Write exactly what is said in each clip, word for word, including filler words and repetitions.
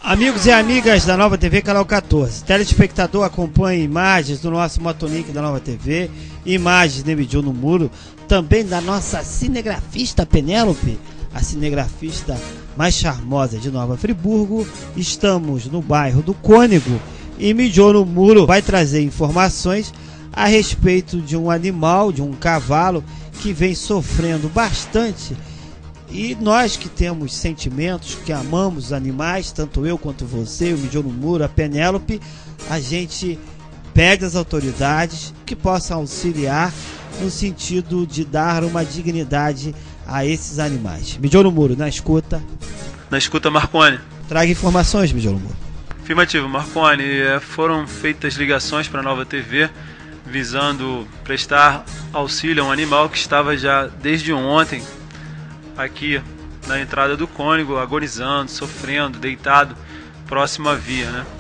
Amigos e amigas da Nova T V, canal quatorze. Telespectador, acompanha imagens do nosso Motolink da Nova T V, imagens de Mijou no Muro, também da nossa cinegrafista Penélope, a cinegrafista mais charmosa de Nova Friburgo. Estamos no bairro do Cônego e Mijou no Muro vai trazer informações a respeito de um animal, de um cavalo que vem sofrendo bastante. E nós que temos sentimentos, que amamos os animais, tanto eu quanto você, o Mijou no Muro, a Penélope, a gente pede às autoridades que possam auxiliar no sentido de dar uma dignidade a esses animais. Mijou no Muro, na escuta. Na escuta, Marconi. Traga informações, Mijou no Muro. Afirmativo, Marconi. Foram feitas ligações para a Nova T V visando prestar auxílio a um animal que estava já desde ontem aqui na entrada do Cônego, agonizando, sofrendo, deitado, próximo à via, né?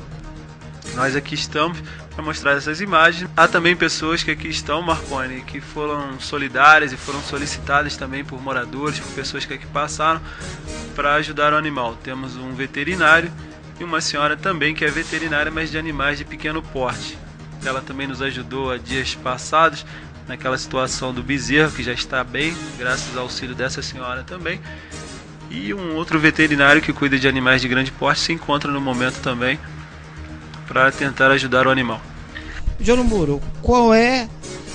Nós aqui estamos para mostrar essas imagens. Há também pessoas que aqui estão, Marconi, que foram solidárias e foram solicitadas também por moradores, por pessoas que aqui passaram, para ajudar o animal. Temos um veterinário e uma senhora também que é veterinária, mas de animais de pequeno porte. Ela também nos ajudou há dias passados, naquela situação do bezerro, que já está bem, graças ao auxílio dessa senhora também. E um outro veterinário que cuida de animais de grande porte se encontra no momento também para tentar ajudar o animal. Mijou no Muro, qual é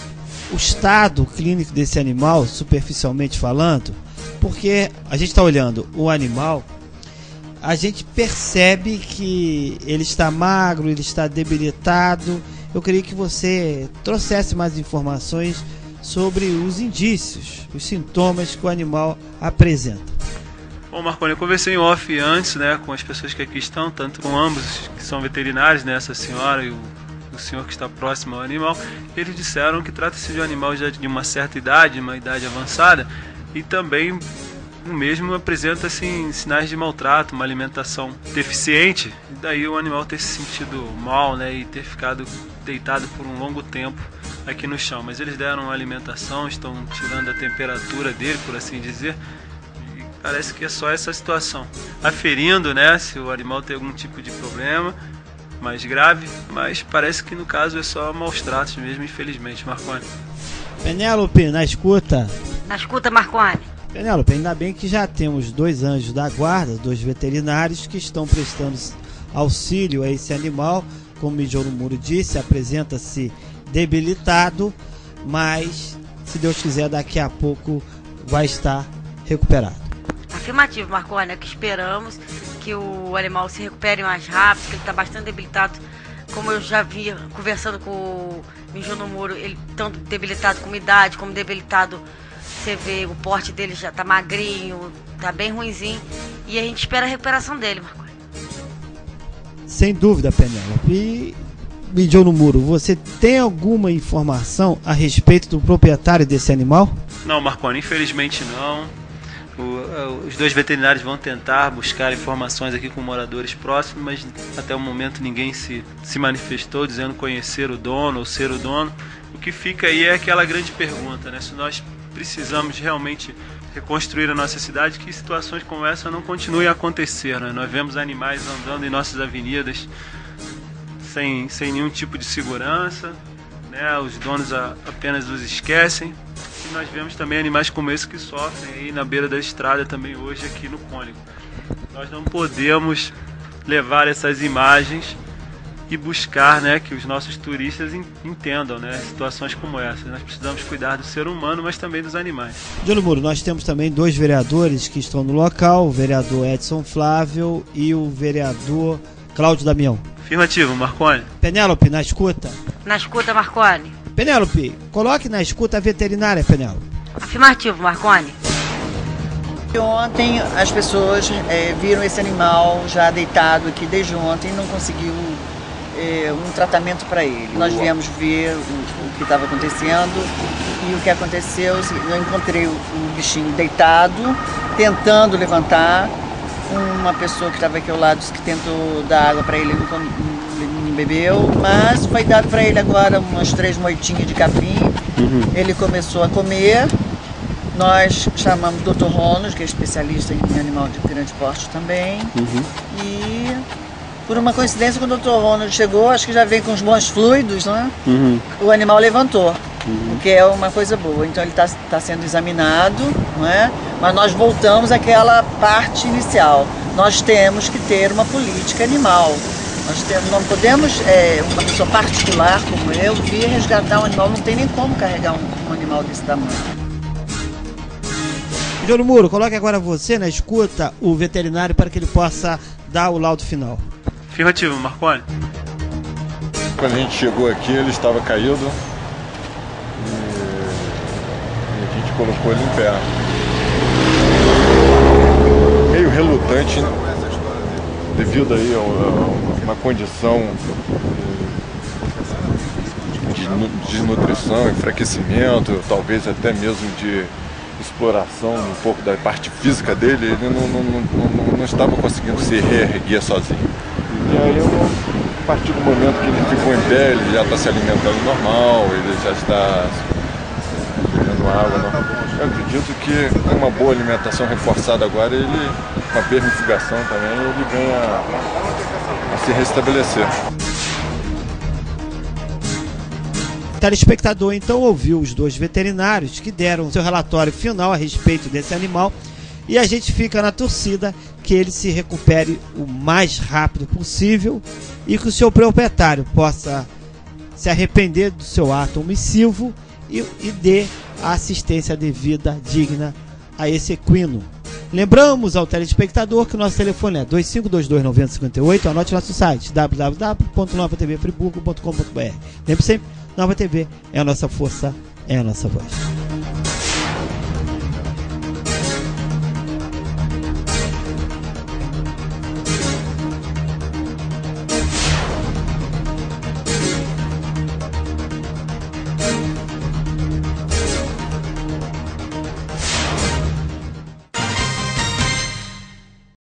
o estado clínico desse animal, superficialmente falando? Porque a gente está olhando o animal, a gente percebe que ele está magro, ele está debilitado. Eu queria que você trouxesse mais informações sobre os indícios, os sintomas que o animal apresenta. Bom, Marconi, eu conversei em off antes, né, com as pessoas que aqui estão, tanto com ambos que são veterinários, né, essa senhora e o, o senhor que está próximo ao animal. Eles disseram que trata-se de um animal já de uma certa idade, uma idade avançada, e também o mesmo apresenta assim, sinais de maltrato, uma alimentação deficiente, e daí o animal ter se sentido mal, né, e ter ficado deitado por um longo tempo aqui no chão. Mas eles deram uma alimentação, estão tirando a temperatura dele, por assim dizer, e parece que é só essa situação, aferindo, né, se o animal tem algum tipo de problema mais grave, mas parece que no caso é só maus tratos mesmo, infelizmente, Marconi. Penélope, na escuta. Na escuta, Marconi. Penélope, ainda bem que já temos dois anjos da guarda, dois veterinários que estão prestando auxílio a esse animal. Como o Mijou no Muro disse, apresenta-se debilitado, mas se Deus quiser daqui a pouco vai estar recuperado. Afirmativo, Marconi, é que esperamos que o animal se recupere mais rápido, que ele está bastante debilitado. Como eu já vi conversando com o Mijou no Muro, ele tanto debilitado com idade, como debilitado. Você vê, o porte dele já tá magrinho, tá bem ruinzinho, e a gente espera a recuperação dele, Marconi. Sem dúvida, Penélope. E Mijou no Muro, você tem alguma informação a respeito do proprietário desse animal? Não, Marconi, infelizmente não. O, os dois veterinários vão tentar buscar informações aqui com moradores próximos, mas até o momento ninguém se, se manifestou dizendo conhecer o dono ou ser o dono. O que fica aí é aquela grande pergunta, né? Se nós precisamos realmente reconstruir a nossa cidade, que situações como essa não continuem a acontecer, né? Nós vemos animais andando em nossas avenidas sem, sem nenhum tipo de segurança, né? Os donos a, apenas os esquecem, e nós vemos também animais como esse que sofrem aí na beira da estrada também hoje aqui no Cônego. Nós não podemos levar essas imagens e buscar, né, que os nossos turistas entendam, né, situações como essa. Nós precisamos cuidar do ser humano, mas também dos animais. Mijou no Muro, nós temos também dois vereadores que estão no local, o vereador Edson Flávio e o vereador Cláudio Damião. Afirmativo, Marconi. Penélope, na escuta. Na escuta, Marconi. Penélope, coloque na escuta a veterinária, Penélope. Afirmativo, Marconi. Ontem as pessoas é, viram esse animal já deitado aqui desde ontem e não conseguiu é, um tratamento para ele. Nós viemos ver o, o que estava acontecendo e o que aconteceu, eu encontrei o, o bichinho deitado, tentando levantar. Uma pessoa que estava aqui ao lado disse que tentou dar água para ele, ele não, não bebeu, mas foi dado para ele agora umas três moitinhas de capim. Uhum. Ele começou a comer Nós chamamos o doutor Ronald, que é especialista em animal de grande porte também. Uhum. E por uma coincidência, quando o doutor Ronald chegou, acho que já veio com os bons fluidos, não é? Uhum. O animal levantou, uhum. o que é uma coisa boa. Então ele está tá sendo examinado, não é? Mas nós voltamos àquela parte inicial. Nós temos que ter uma política animal. Nós temos, não podemos, é, uma pessoa particular como eu, vir resgatar um animal. Não tem nem como carregar um, um animal desse tamanho. João Muro, coloque agora você na escuta o veterinário para que ele possa dar o laudo final. Afirmativo, Marconi. Quando a gente chegou aqui, ele estava caído e, e a gente colocou ele em pé. Meio relutante, devido aí a uma condição de desnutrição, enfraquecimento, talvez até mesmo de exploração um pouco da parte física dele. Ele não, não, não, não, não estava conseguindo se reerguer sozinho. E aí, a partir do momento que ele ficou em pé, ele já está se alimentando normal, ele já está bebendo água normal. Eu acredito que com uma boa alimentação reforçada agora, ele, com a vermifugação também, ele vem a, a se restabelecer. O telespectador então ouviu os dois veterinários que deram seu relatório final a respeito desse animal, e a gente fica na torcida que ele se recupere o mais rápido possível e que o seu proprietário possa se arrepender do seu ato omissivo e, e dê a assistência devida, digna a esse equino. Lembramos ao telespectador que o nosso telefone é dois cinco dois dois, nove zero cinco oito, anote nosso site w w w ponto nova t v friburgo ponto com ponto b r. Lembre sempre, Nova T V é a nossa força, é a nossa voz.